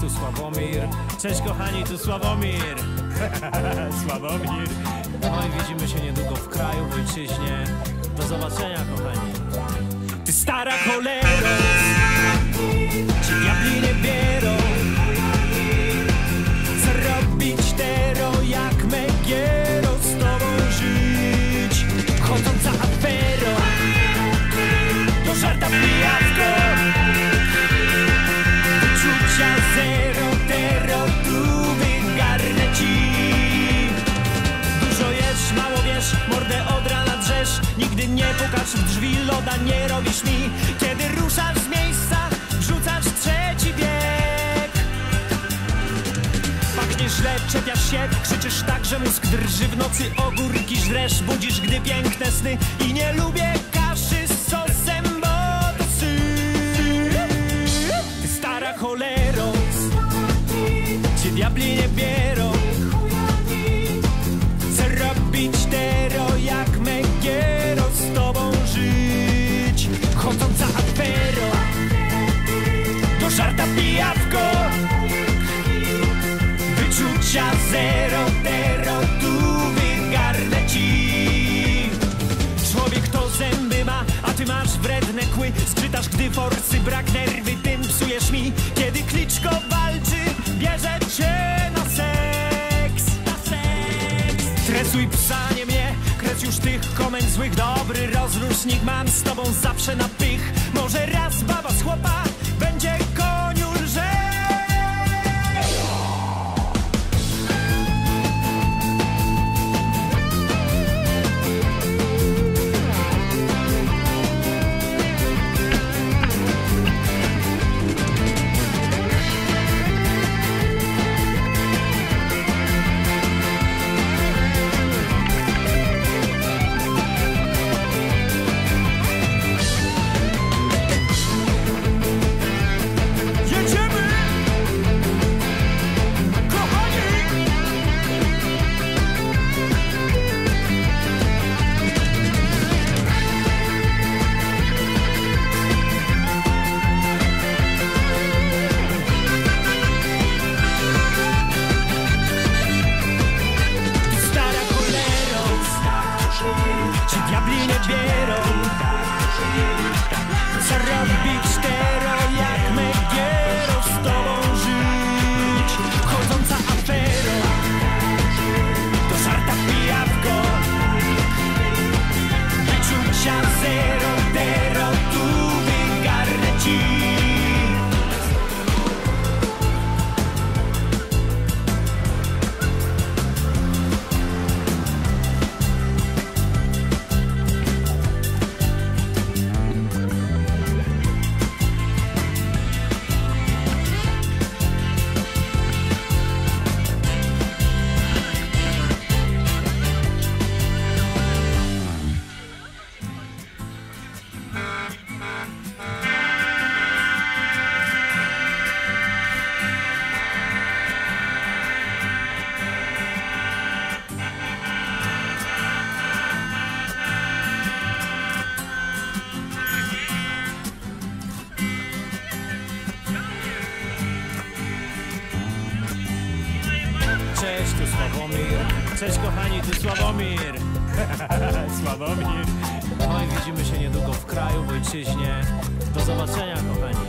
tu Sławomir. Cześć kochani, tu Sławomir. Sławomir. Oj, widzimy się niedługo w kraju, w ojczyźnie. Do zobaczenia kochani. Ty stara cholero, ci diabli nie bierą. Co robić tero, jak Megiero, z tobą żyć? Chodząca afero, do żarta pijawko. Wyczucia zero, tero, tu wygarnę ci. Dużo jesz, mało wiesz, mordę od rana drzesz. Nigdy nie pukasz w drzwi, loda nie robisz mi. Kiedy ruszasz z miejsca, wrzucasz trzeci bieg. Pachniesz źle, czepiasz się, krzyczysz tak, że mózg drży. W nocy ogórki żresz, budzisz, gdy piękne sny. I nie lubię kaszy z sosem, bo to syf. Ty stara cholero, cię diabli nie bierą. Co robić tero, jak Megiero, z tobą żyć? Chodząca afero, do żarta pijawko. Wyczucia zero, tero, tu wygarnę ci. Człowiek to zęby ma, a ty masz wredne kły. Skrzytasz, gdy forsy brak, nerwy tym psujesz mi. Kiedy Kliczko walczy, bierze cię na seks. Stresuj psa, nie mnie, kres już tych komend złych. Dobry rozrusznik mam, z tobą zawsze na pych. Może raz baba z chłopa będzie koniu lżej. Ci diabli nie bierą. Co robić tero, jak Megiero, z tobą żyć? Chodząca afero, do żarta pijawko. Wyczucia zero, tero, tu wygarnę ci. Cześć, tu Sławomir. Cześć kochani, tu Sławomir. Sławomir. Oj, widzimy się niedługo w kraju, w ojczyźnie. Do zobaczenia kochani.